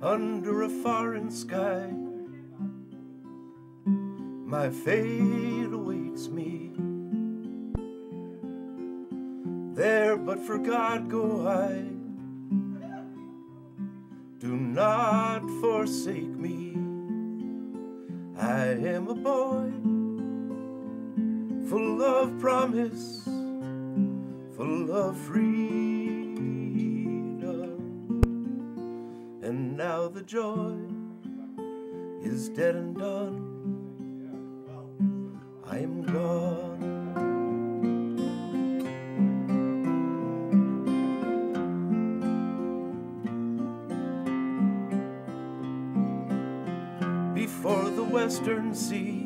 under a foreign sky. My fate awaits me there, but for God go I. Do not forsake me. I am a boy full of promise, full of freedom. And now the joy is dead and done. I am gone. Before the Western Sea,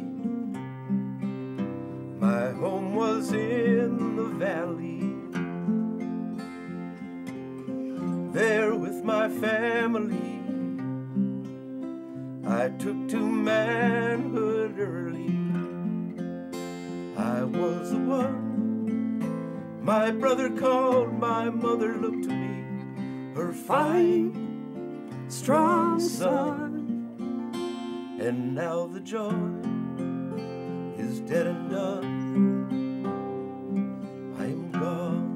my home was in the valley. There with my family, I took to manhood early. I was the one my brother called, my mother looked to me, her fine, strong son. And now the joy is dead and done. I am gone.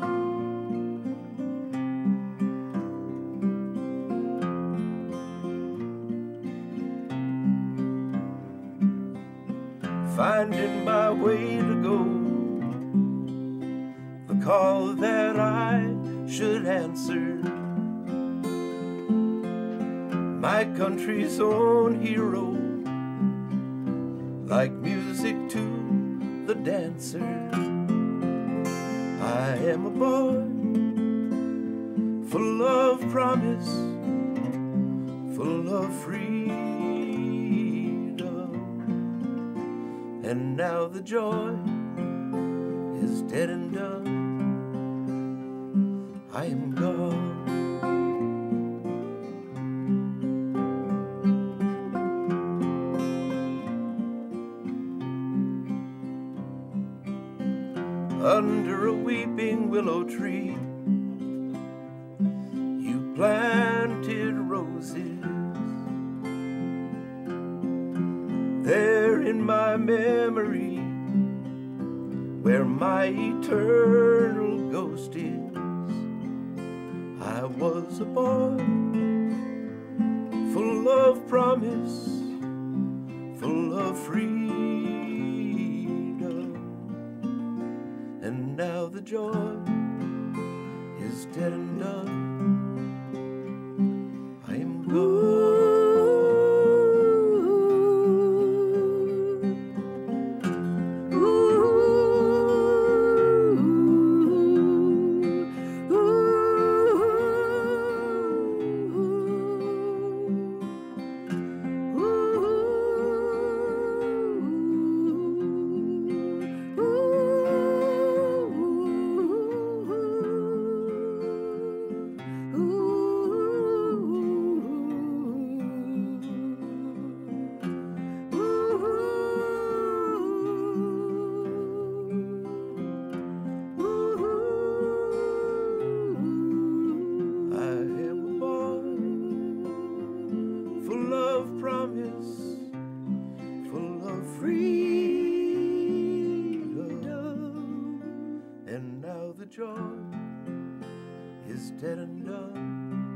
Finding my way to go, the call that I should answer. My country's own hero, like music to the dancer. I am a boy full of promise, full of freedom. And now the joy is dead and done. I am gone. Under a weeping willow tree, you planted roses. There in my memory, where my eternal ghost is, I was a boy full of promise, full of freedom. And now the joy is dead and done. I am gone. Full of promise, full of freedom. And now the joy is dead and done.